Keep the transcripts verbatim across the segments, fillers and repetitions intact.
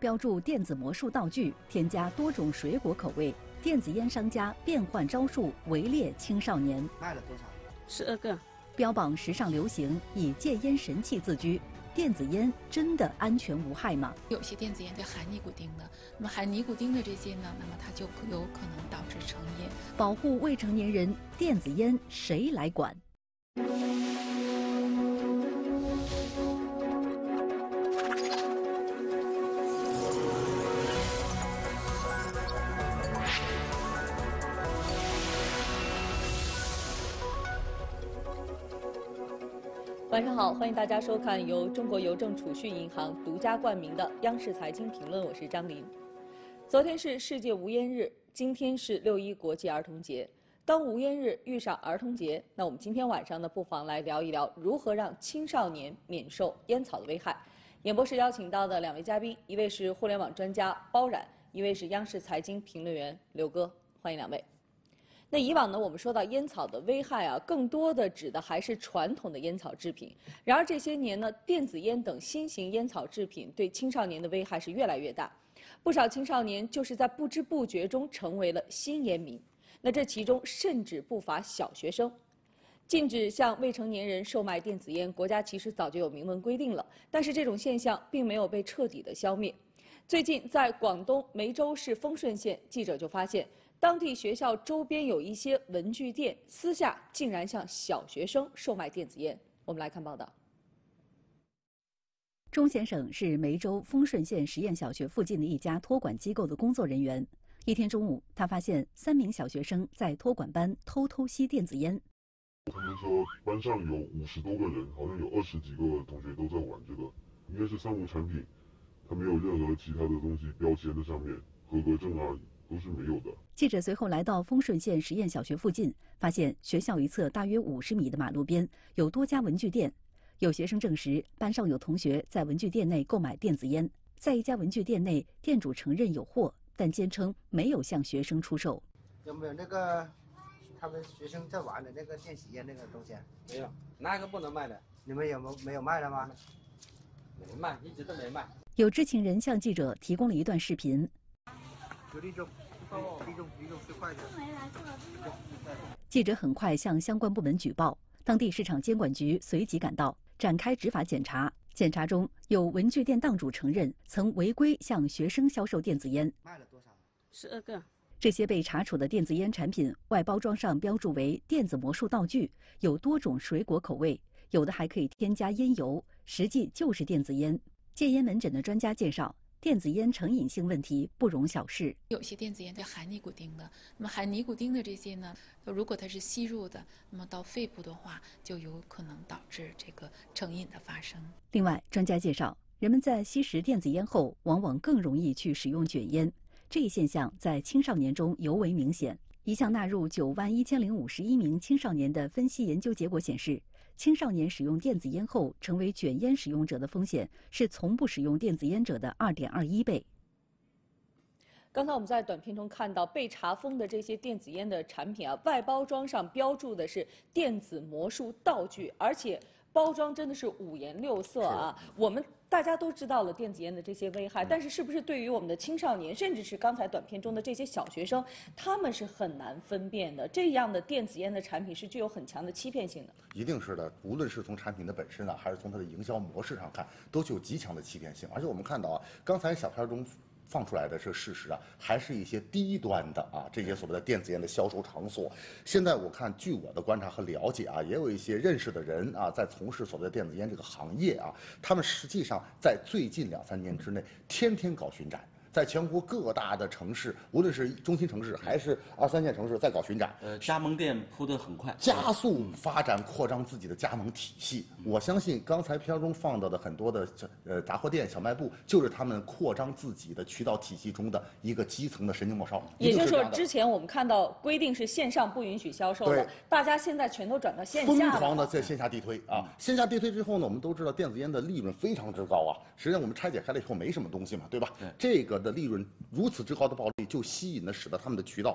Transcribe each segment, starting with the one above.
标注电子魔术道具，添加多种水果口味。电子烟商家变换招数围猎青少年， 卖了多少？ 十二个。 标榜时尚流行，以戒烟神器自居。电子烟真的安全无害吗？ 有些电子烟就含尼古丁的，那么含尼古丁的这些呢，那么它就有可能导致成瘾。 保护未成年人，电子烟谁来管？ 晚上好，欢迎大家收看由中国邮政储蓄银行独家冠名的央视财经评论，我是张琳。昨天是世界无烟日，今天是六一国际儿童节。当无烟日遇上儿童节，那我们今天晚上呢，不妨来聊一聊如何让青少年免受烟草的危害。演播室邀请到的两位嘉宾，一位是互联网专家包冉，一位是央视财经评论员刘哥，欢迎两位。那以往呢，我们说到烟草的危害啊，更多的指的还是传统的烟草制品。然而这些年呢，电子烟等新型烟草制品对青少年的危害是越来越大，不少青少年就是在不知不觉中成为了新烟民。那这其中甚至不乏小学生。禁止向未成年人售卖电子烟，国家其实早就有明文规定了，但是这种现象并没有被彻底的消灭。最近在广东梅州市丰顺县，记者就发现，当地学校周边有一些文具店私下竟然向小学生售卖电子烟。我们来看报道。 钟先生是梅州丰顺县实验小学附近的一家托管机构的工作人员。一天中午，他发现三名小学生在托管班偷偷吸电子烟。 他们说班上有五十多个人，好像有二十几个同学都在玩这个，应该是三无产品，它没有任何其他的东西标签在上面，合格证啊都是没有的。 记者随后来到丰顺县实验小学附近，发现学校一侧大约五十米的马路边有多家文具店。有学生证实，班上有同学在文具店内购买电子烟。在一家文具店内，店主承认有货，但坚称没有向学生出售。 有没有那个他们学生在玩的那个电子烟那个东西？ 没有，那个不能卖的。 你们有没有没有卖的吗？ 没卖，一直都没卖。 有知情人向记者提供了一段视频。 有立中，立中，立中最快的。 记者很快向相关部门举报，当地市场监管局随即赶到，展开执法检查。检查中，有文具店档主承认曾违规向学生销售电子烟。 卖了多少？ 十二个。 这些被查处的电子烟产品外包装上标注为电子魔术道具，有多种水果口味，有的还可以添加烟油，实际就是电子烟。戒烟门诊的专家介绍，电子烟成瘾性问题不容小视。 有些电子烟就含尼古丁的，那么含尼古丁的这些呢，如果它是吸入的，那么到肺部的话，就有可能导致这个成瘾的发生。 另外，专家介绍，人们在吸食电子烟后，往往更容易去使用卷烟。这一现象在青少年中尤为明显。一项纳入九万一千零五十一名青少年的分析研究结果显示，青少年使用电子烟后成为卷烟使用者的风险是从不使用电子烟者的 二点二一倍。 刚才我们在短片中看到被查封的这些电子烟的产品啊，外包装上标注的是电子魔术道具，而且包装真的是五颜六色啊。我们大家都知道了电子烟的这些危害，但是是不是对于我们的青少年，甚至是刚才短片中的这些小学生，他们是很难分辨的？这样的电子烟的产品是具有很强的欺骗性的。 一定是的，无论是从产品的本身啊，还是从它的营销模式上看，都具有极强的欺骗性。而且我们看到啊，刚才小片中放出来的这个事实啊，还是一些低端的啊这些所谓的电子烟的销售场所。现在我看，据我的观察和了解啊，也有一些认识的人啊，在从事所谓的电子烟这个行业啊，他们实际上在最近两三年之内，天天搞巡展。在全国各大的城市，无论是中心城市还是二三线城市，在搞巡展。 呃，加盟店铺得很快， 加速发展扩张自己的加盟体系。嗯、我相信刚才片中放到的很多的呃杂货店、小卖部，就是他们扩张自己的渠道体系中的一个基层的神经末梢。 也就是说，之前我们看到规定是线上不允许销售的，大家现在全都转到线下了， 疯狂的在线下地推啊！线下地推之后呢，我们都知道电子烟的利润非常之高啊。实际上我们拆解开了以后没什么东西嘛，对吧？对这个的利润如此之高的暴利，就吸引了使得他们的渠道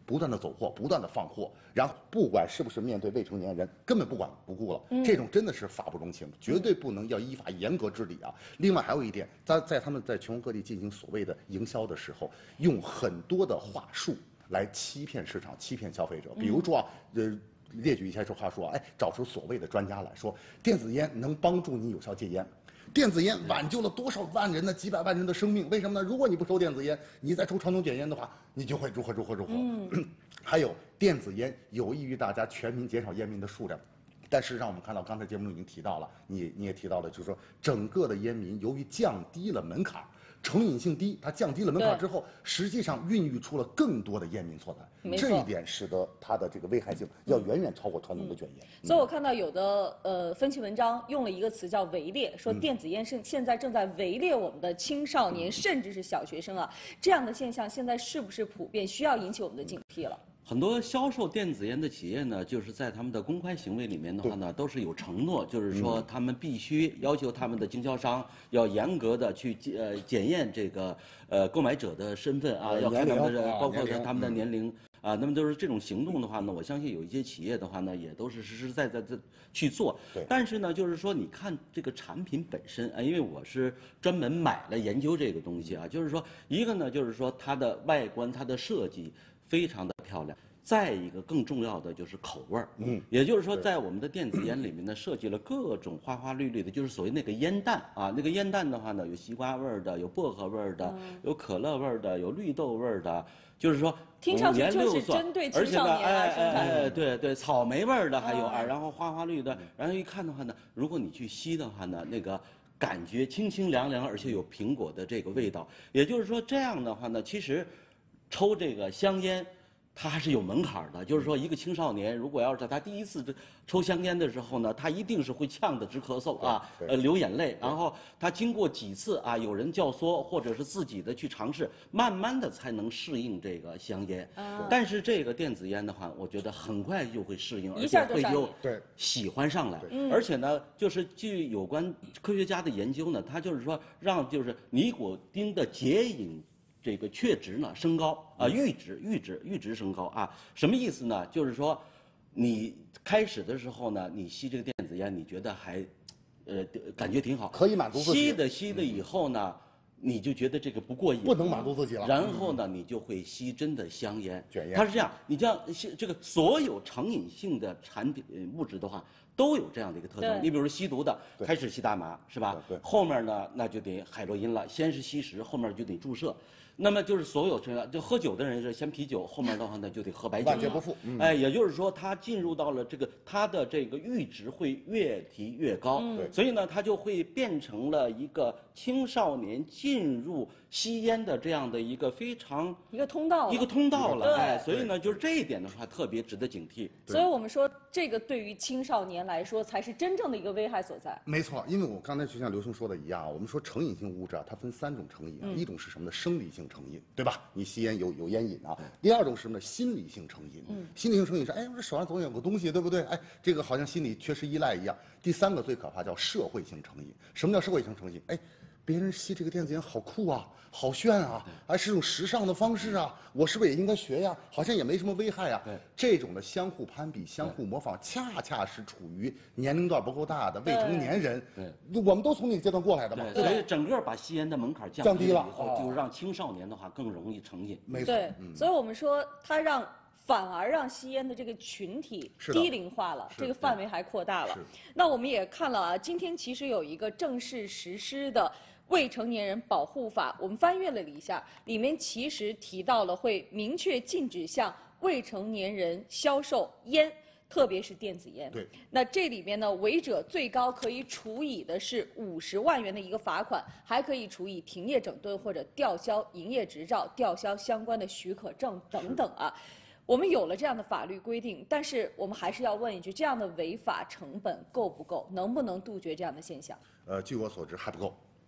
不断的走货，不断的放货，然后不管是不是面对未成年人，根本不管不顾了。嗯、这种真的是法不容情，绝对不能要依法严格治理啊。另外还有一点，在在他们在全国各地进行所谓的营销的时候，用很多的话术来欺骗市场、欺骗消费者。比如说啊，呃。列举一下这话说，哎，找出所谓的专家来说，电子烟能帮助你有效戒烟。电子烟挽救了多少万人的几百万人的生命？为什么呢？如果你不抽电子烟，你再抽传统卷烟的话，你就会如何如何如何。嗯、还有电子烟有益于大家全民减少烟民的数量。但是让我们看到，刚才节目中已经提到了，你你也提到了，就是说整个的烟民由于降低了门槛。成瘾性低，它降低了门槛之后，实际上孕育出了更多的烟民错来，这一点使得它的这个危害性要远远超过传统的卷烟。 嗯、所以我看到有的呃分析文章用了一个词叫围猎，说电子烟是现在正在围猎我们的青少年，嗯、甚至是小学生啊，这样的现象现在是不是普遍，需要引起我们的警惕了？ 很多销售电子烟的企业呢，就是在他们的公开行为里面的话呢，都是有承诺，就是说他们必须要求他们的经销商要严格的去呃检验这个呃购买者的身份啊，要看他们的包括他们的年龄啊。那么就是这种行动的话呢，我相信有一些企业的话呢，也都是实实在在的去做。但是呢，就是说你看这个产品本身啊，因为我是专门买了研究这个东西啊，就是说一个呢，就是说它的外观、它的设计非常的漂亮。再一个更重要的就是口味儿，嗯，也就是说，在我们的电子烟里面呢，设计了各种花花绿绿的，就是所谓那个烟弹啊。那个烟弹的话呢，有西瓜味儿的，有薄荷味儿的，嗯、有可乐味儿的，有绿豆味儿的，就是说听上去就是针对青少年来生产的。 哎，对对，草莓味儿的还有啊，然后花花绿的，然后一看的话呢，如果你去吸的话呢，那个感觉清清凉凉，而且有苹果的这个味道。也就是说，这样的话呢，其实抽这个香烟。他还是有门槛的，就是说，一个青少年如果要是他第一次抽香烟的时候呢，他一定是会呛得直咳嗽啊，呃，流眼泪。然后他经过几次啊，有人教唆或者是自己的去尝试，慢慢的才能适应这个香烟。啊、但是这个电子烟的话，我觉得很快就会适应，而且会就喜欢上来。而且呢，就是据有关科学家的研究呢，他就是说让就是尼古丁的解瘾。这个确值呢升高啊，阈值阈值阈值升高啊，什么意思呢？就是说，你开始的时候呢，你吸这个电子烟，你觉得还，呃，感觉挺好， 可以满足自己。 吸的吸的以后呢，你就觉得这个不过瘾， 不能满足自己了。 然后呢，你就会吸真的香烟。 卷烟。 它是这样，你像这个所有成瘾性的产品物质的话。都有这样的一个特征，你比如说吸毒的，开始吸大麻是吧？ 对。 后面呢，那就得海洛因了，先是吸食，后面就得注射。那么就是所有这样，就喝酒的人是先啤酒，后面的话呢就得喝白酒。 万劫不复。 嗯、哎，也就是说，他进入到了这个，他的这个阈值会越提越高。 嗯、 所以呢，他就会变成了一个青少年进入吸烟的这样的一个非常一个通道， 一个通道了。哎，所以呢，就是这一点的话，特别值得警惕。 所以我们说，这个对于青少年来说，才是真正的一个危害所在。 没错，因为我刚才就像刘兄说的一样，我们说成瘾性物质啊，它分三种成瘾啊，嗯、一种是什么呢？生理性成瘾，对吧？你吸烟有有烟瘾啊。第二种是什么呢？心理性成瘾。嗯，心理性成瘾是，哎，我这手上总有个东西，对不对？哎，这个好像心理缺失依赖一样。第三个最可怕叫社会性成瘾。什么叫社会性成瘾？哎，别人吸这个电子烟好酷啊，好炫啊，还是种时尚的方式啊，我是不是也应该学呀？好像也没什么危害啊。这种的相互攀比、相互模仿，恰恰是处于年龄段不够大的未成年人。对，我们都从那个阶段过来的嘛。 所以整个把吸烟的门槛降低了以后，就让青少年的话更容易成瘾。 没错。 对，所以我们说它让。反而让吸烟的这个群体低龄化了，这个范围还扩大了。那我们也看了啊，今天其实有一个正式实施的未成年人保护法，我们翻阅了一下，里面其实提到了会明确禁止向未成年人销售烟，特别是电子烟。 对。 那这里面呢，违者最高可以处以的是五十万元的一个罚款，还可以处以停业整顿或者吊销营业执照、吊销相关的许可证等等啊。我们有了这样的法律规定，但是我们还是要问一句：这样的违法成本够不够？能不能杜绝这样的现象？ 呃，据我所知还不够。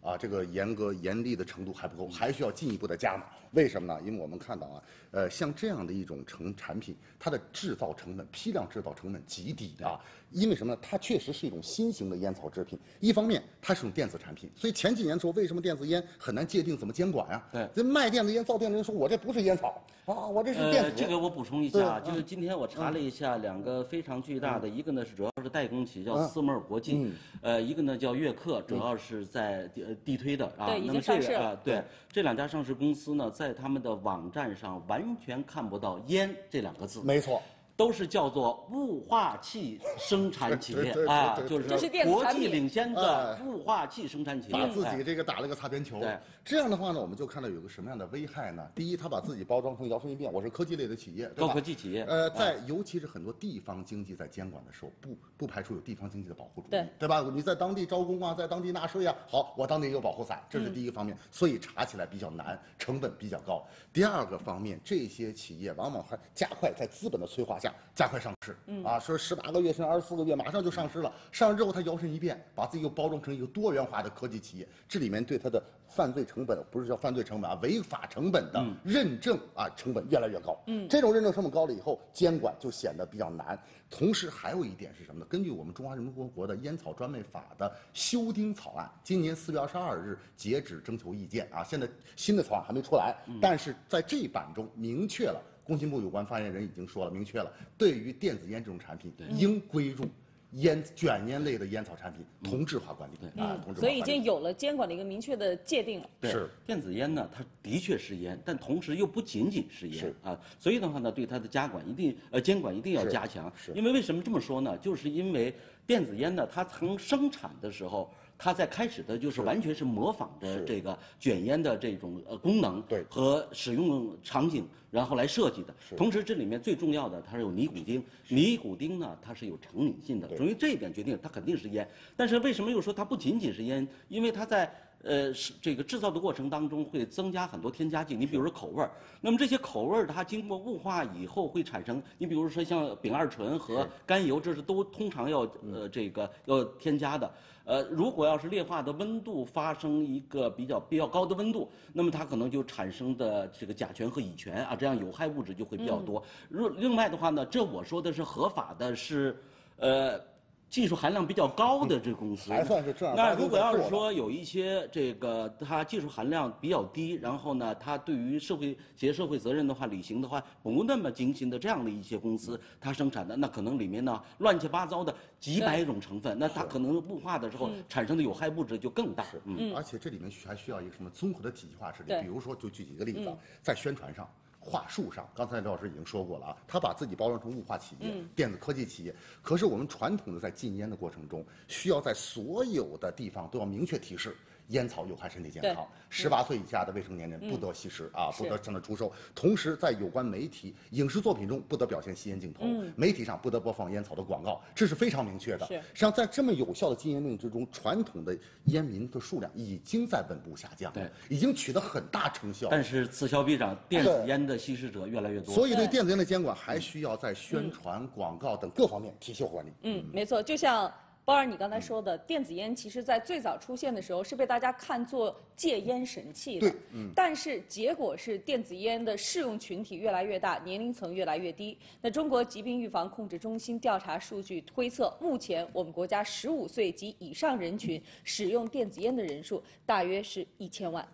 啊，这个严格严厉的程度还不够，还需要进一步的加码。为什么呢？因为我们看到啊，呃，像这样的一种成产品，它的制造成本、批量制造成本极低啊。因为什么呢？它确实是一种新型的烟草制品。一方面，它是种电子产品，所以前几年说为什么电子烟很难界定怎么监管呀、啊？ 对， 这卖电子烟、造电子烟说，我这不是烟草啊，我这是电子。 呃，这个我补充一下，就是今天我查了一下，两个非常巨大的，一个呢是主要是代工企业，叫斯摩尔国际， 嗯、 呃，一个呢叫悦克，主要是在地地推的啊。 对， 那么这个啊，对，这两家上市公司呢，在他们的网站上完全看不到“烟”这两个字。 没错。 都是叫做雾化器生产企业啊，就是国际领先的雾化器生产企业， 把自己这个打了个擦边球。 对， 这样的话呢，我们就看到有个什么样的危害呢？第一，他把自己包装成摇身一变，我是科技类的企业， 高科技企业。 呃，在尤其是很多地方经济在监管的时候，不不排除有地方经济的保护主义， 对对吧？你在当地招工啊，在当地纳税啊，好，我当地有保护伞，这是第一个方面，所以查起来比较难，成本比较高。第二个方面，这些企业往往还加快在资本的催化下加快上市。 嗯啊，说十八个月甚至二十四个月马上就上市了，上市之后它摇身一变，把自己又包装成一个多元化的科技企业，这里面对它的犯罪成本不是叫犯罪成本啊，违法成本的认证啊成本越来越高。嗯，这种认证成本高了以后，监管就显得比较难。同时还有一点是什么呢？根据我们中华人民共和国的烟草专卖法的修订草案，今年四月二十二日截止征求意见啊，现在新的草案还没出来，但是在这一版中明确了。工信部有关发言人已经说了，明确了，对于电子烟这种产品，应归入烟卷烟类的烟草产品同质化管理。 嗯、 啊，同质化管理。 所以已经有了监管的一个明确的界定了。 对， 是电子烟呢，它的确是烟，但同时又不仅仅是烟是啊，所以的话呢，对它的加管一定呃监管一定要加强。 是， 因为为什么这么说呢？就是因为电子烟呢，它从生产的时候。它在开始的就是完全是模仿着这个卷烟的这种呃功能和使用场景，然后来设计的。同时，这里面最重要的它是有尼古丁，尼古丁呢它是有成瘾性的，所以这一点决定它肯定是烟。但是为什么又说它不仅仅是烟？因为它在呃是这个制造的过程当中会增加很多添加剂，你比如说口味儿，那么这些口味儿它经过雾化以后会产生，你比如说像丙二醇和甘油，这是都通常要呃这个要添加的。呃，如果要是劣化的温度发生一个比较比较高的温度，那么它可能就产生的这个甲醛和乙醛啊，这样有害物质就会比较多。如另外的话呢，这我说的是合法的，是，呃。技术含量比较高的这公司， 还算是正儿那如果要是说有一些这个它技术含量比较低，然后呢，它对于社会企业社会责任的话履行的话不那么精心的这样的一些公司，它生产的那可能里面呢乱七八糟的几百种成分，那它可能雾化的时候产生的有害物质就更大。 嗯，而且这里面还需要一个什么综合的体系化治理，比如说就举几个例子，在宣传上。话术上，刚才刘老师已经说过了啊，他把自己包装成雾化企业、嗯、电子科技企业。可是我们传统的在禁烟的过程中，需要在所有的地方都要明确提示。烟草有害身体健康，十八岁以下的未成年人不得吸食、嗯、啊，不得向他出售。同时，在有关媒体、影视作品中不得表现吸烟镜头，嗯、媒体上不得播放烟草的广告，这是非常明确的。实际上，在这么有效的禁烟令之中，传统的烟民的数量已经在稳步下降，对，已经取得很大成效。 但是此消彼长，电子烟的吸食者越来越多。 所以，对电子烟的监管还需要在宣传、广告等各方面体系化管理。 嗯，没错，就像。包儿，你刚才说的，电子烟其实在最早出现的时候是被大家看作戒烟神器的， 对，嗯， 但是结果是电子烟的适用群体越来越大，年龄层越来越低。那中国疾病预防控制中心调查数据推测，目前我们国家十五岁及以上人群使用电子烟的人数大约是一千万。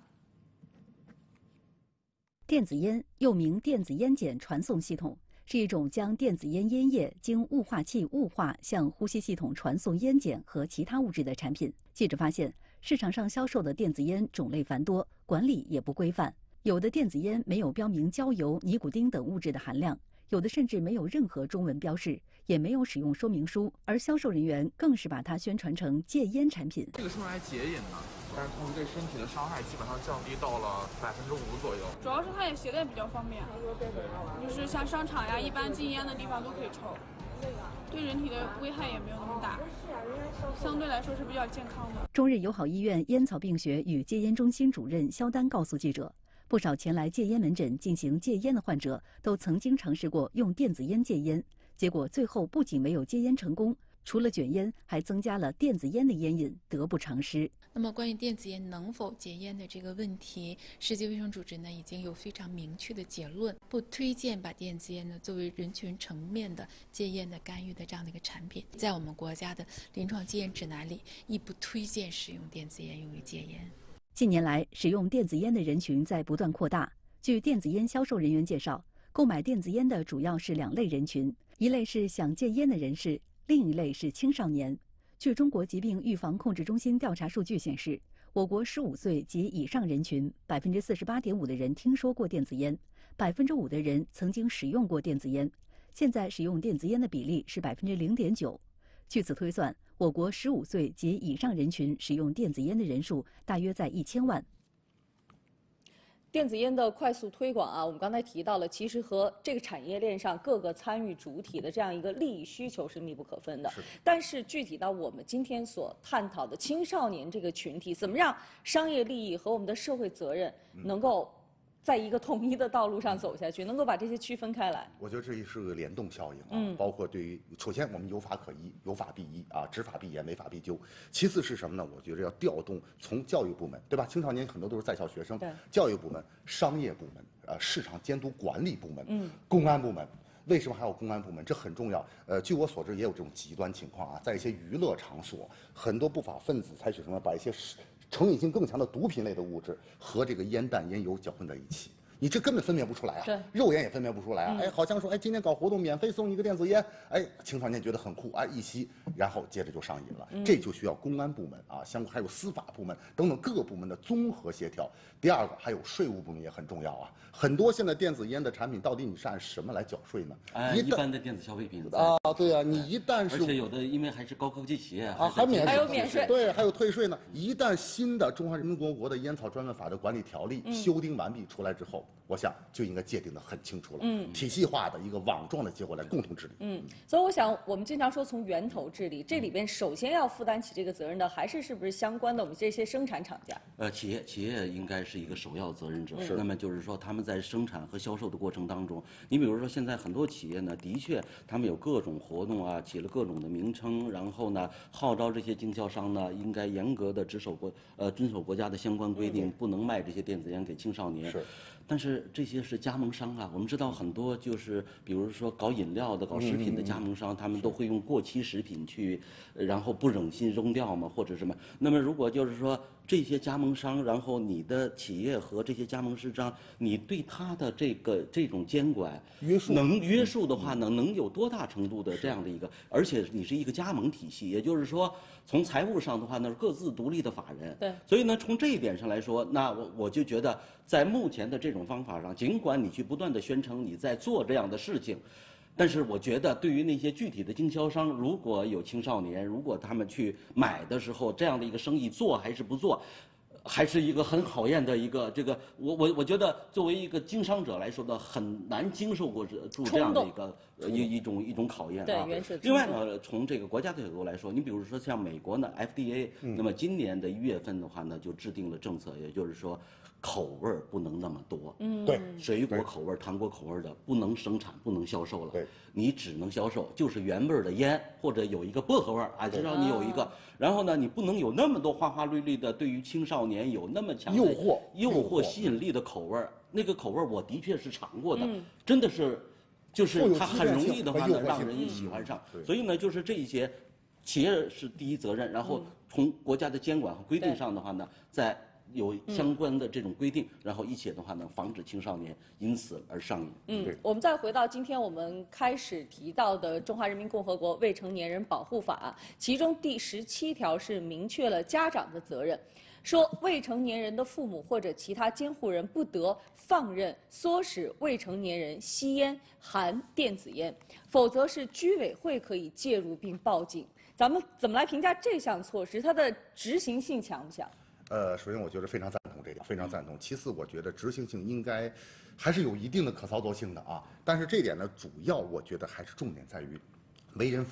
电子烟又名电子烟碱传送系统。是一种将电子烟烟液经雾化器雾化向呼吸系统传送烟碱和其他物质的产品。记者发现，市场上销售的电子烟种类繁多，管理也不规范。有的电子烟没有标明焦油、尼古丁等物质的含量，有的甚至没有任何中文标示，也没有使用说明书，而销售人员更是把它宣传成戒烟产品。 这个是不是还解瘾呢？但是同时对身体的伤害基本上降低到了百分之五左右。 主要是它也携带比较方便，就是像商场呀，一般禁烟的地方都可以抽，对人体的危害也没有那么大，相对来说是比较健康的。 中日友好医院烟草病学与戒烟中心主任肖丹告诉记者，不少前来戒烟门诊进行戒烟的患者都曾经尝试过用电子烟戒烟，结果最后不仅没有戒烟成功， 除了卷烟，还增加了电子烟的烟瘾，得不偿失。 那么，关于电子烟能否戒烟的这个问题，世界卫生组织呢已经有非常明确的结论，不推荐把电子烟呢作为人群层面的戒烟的干预的这样的一个产品。在我们国家的临床戒烟指南里，亦不推荐使用电子烟用于戒烟。 近年来，使用电子烟的人群在不断扩大。据电子烟销售人员介绍，购买电子烟的主要是两类人群，一类是想戒烟的人士，另一类是青少年。据中国疾病预防控制中心调查数据显示，我国十五岁及以上人群，百分之四十八点五的人听说过电子烟，百分之五的人曾经使用过电子烟。现在使用电子烟的比例是百分之零点九。据此推算，我国十五岁及以上人群使用电子烟的人数大约在一千万。 电子烟的快速推广啊，我们刚才提到了，其实和这个产业链上各个参与主体的这样一个利益需求是密不可分的。是。但是具体到我们今天所探讨的青少年这个群体，怎么让商业利益和我们的社会责任能够在一个统一的道路上走下去，能够把这些区分开来？ 我觉得这是个联动效应啊， 嗯、 包括对于首先我们有法可依，有法必依啊，执法必严，违法必究。其次是什么呢？我觉得要调动从教育部门，对吧？青少年很多都是在校学生，教育部门、商业部门、呃市场监督管理部门、嗯、公安部门。为什么还有公安部门？这很重要。呃，据我所知，也有这种极端情况啊，在一些娱乐场所，很多不法分子采取什么，把一些成瘾性更强的毒品类的物质和这个烟弹烟油搅混在一起，你这根本分辨不出来啊，肉眼也分辨不出来啊。哎，好像说，哎，今天搞活动免费送一个电子烟，哎，青少年觉得很酷，哎，一吸，然后接着就上瘾了。嗯、这就需要公安部门啊，相关还有司法部门等等各个部门的综合协调。第二个，还有税务部门也很重要啊。很多现在电子烟的产品，到底你是按什么来缴税呢？ 哎，一般的电子消费品啊，对啊，你一旦是， 而且有的因为还是高科技企业啊，还免还有免税， 对，还有退税呢。一旦新的《中华人民共和国的烟草专卖法》的管理条例、嗯、修订完毕出来之后，我想就应该界定的很清楚了，嗯，体系化的一个网状的结果来共同治理。 嗯，所以我想，我们经常说从源头治理，这里边首先要负担起这个责任的，还是是不是相关的我们这些生产厂家？ 呃，企业企业应该是一个首要责任者。是。那么就是说，他们在生产和销售的过程当中，你比如说现在很多企业呢，的确他们有各种活动啊，起了各种的名称，然后呢，号召这些经销商呢，应该严格的执守国呃遵守国家的相关规定，嗯、不能卖这些电子烟给青少年。是。但是这些是加盟商啊，我们知道很多就是比如说搞饮料的、搞食品的加盟商，嗯、他们都会用过期食品去，然后不忍心扔掉嘛，或者什么。那么如果就是说这些加盟商，然后你的企业和这些加盟商，你对他的这个这种监管约束能约束的话呢，嗯、能有多大程度的这样的一个？而且你是一个加盟体系，也就是说从财务上的话呢，各自独立的法人。 对。 所以呢，从这一点上来说，那我我就觉得在目前的这种方法上，尽管你去不断的宣称你在做这样的事情，但是我觉得对于那些具体的经销商，如果有青少年，如果他们去买的时候，这样的一个生意做还是不做，还是一个很考验的一个这个，我我我觉得作为一个经商者来说呢，很难经受过住这样的一个一一种一种考验啊。 对， 另外呢，从这个国家的角度来说，你比如说像美国呢 F D A，嗯、那么今年的一月份的话呢，就制定了政策，也就是说口味不能那么多。 嗯， 对， 水果口味、糖果口味的不能生产、不能销售了。 对， 你只能销售就是原味的烟，或者有一个薄荷味儿啊，至少你有一个。然后呢，你不能有那么多花花绿绿的，对于青少年有那么强的诱惑、 诱惑吸引力的口味儿。那个口味儿我的确是尝过的， 嗯、 真的是，就是它很容易的话呢，让人喜欢上。 嗯、 所以呢，就是这一些，企业是第一责任，然后从国家的监管和规定上的话呢，在。有相关的这种规定，嗯、然后一起的话呢，防止青少年因此而上瘾。 嗯，我们再回到今天我们开始提到的《中华人民共和国未成年人保护法》，其中第十七条是明确了家长的责任，说未成年人的父母或者其他监护人不得放任、唆使未成年人吸烟、含电子烟，否则是居委会可以介入并报警。咱们怎么来评价这项措施？它的执行性强不强？ 呃，首先我觉得非常赞同这点，非常赞同。其次，我觉得执行性应该还是有一定的可操作性的啊。但是这点呢，主要我觉得还是重点在于为人父母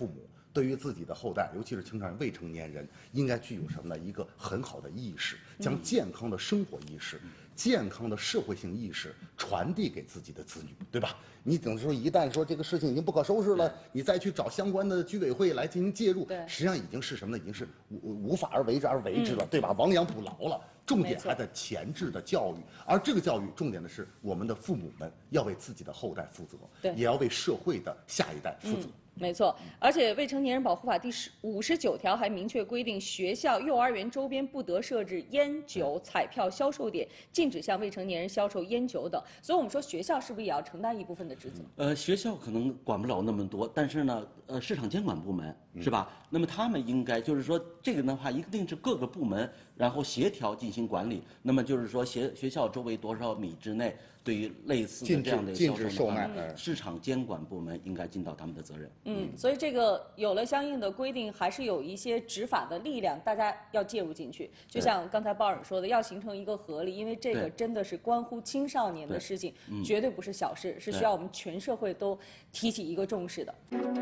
对于自己的后代，尤其是青少年、未成年人，应该具有什么呢？一个很好的意识，将健康的生活意识、嗯、健康的社会性意识传递给自己的子女，对吧？你等于说，一旦说这个事情已经不可收拾了，你再去找相关的居委会来进行介入，实际上已经是什么呢？已经是无无法而为之而为之了，嗯、对吧？亡羊补牢了。重点还在前置的教育，而这个教育重点的是我们的父母们要为自己的后代负责， 对， 也要为社会的下一代负责。 嗯没错，而且《未成年人保护法》第十五十九条还明确规定，学校、幼儿园周边不得设置烟酒彩票销售点，禁止向未成年人销售烟酒等。所以，我们说学校是不是也要承担一部分的职责？ 呃，学校可能管不了那么多，但是呢，呃，市场监管部门是吧？嗯、那么他们应该就是说，这个的话一定是各个部门然后协调进行管理。那么就是说，学学校周围多少米之内，对于类似的这样的禁止售卖， 市场监管部门应该尽到他们的责任。 嗯，所以这个有了相应的规定，还是有一些执法的力量，大家要介入进去。就像刚才鲍尔说的，要形成一个合力，因为这个真的是关乎青少年的事情，对绝对不是小事，是需要我们全社会都提起一个重视的。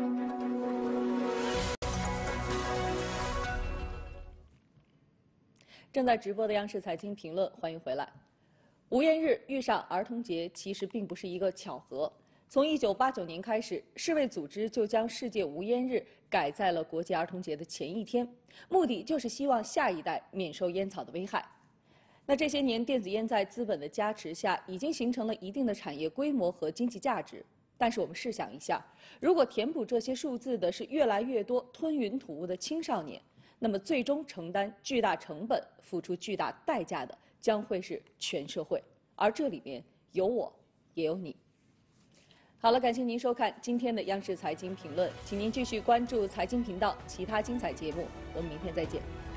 正在直播的央视财经评论，欢迎回来。无烟日遇上儿童节，其实并不是一个巧合。从一九八九年开始，世卫组织就将世界无烟日改在了国际儿童节的前一天，目的就是希望下一代免受烟草的危害。那这些年，电子烟在资本的加持下，已经形成了一定的产业规模和经济价值。但是我们试想一下，如果填补这些数字的是越来越多吞云吐雾的青少年，那么最终承担巨大成本、付出巨大代价的将会是全社会，而这里面有我，也有你。好了，感谢您收看今天的央视财经评论，请您继续关注财经频道其他精彩节目，我们明天再见。